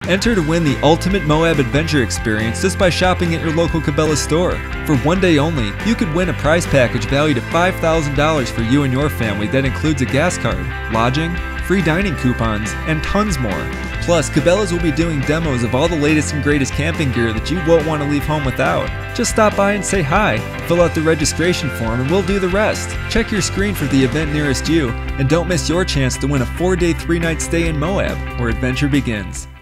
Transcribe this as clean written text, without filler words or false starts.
Enter to win the ultimate Moab adventure experience just by shopping at your local Cabela store. For one day only, you could win a prize package valued at $5,000 for you and your family that includes a gas card, lodging, free dining coupons, and tons more. Plus, Cabela's will be doing demos of all the latest and greatest camping gear that you won't want to leave home without. Just stop by and say hi, fill out the registration form, and we'll do the rest. Check your screen for the event nearest you, and don't miss your chance to win a 4-day, 3-night stay in Moab, where adventure begins.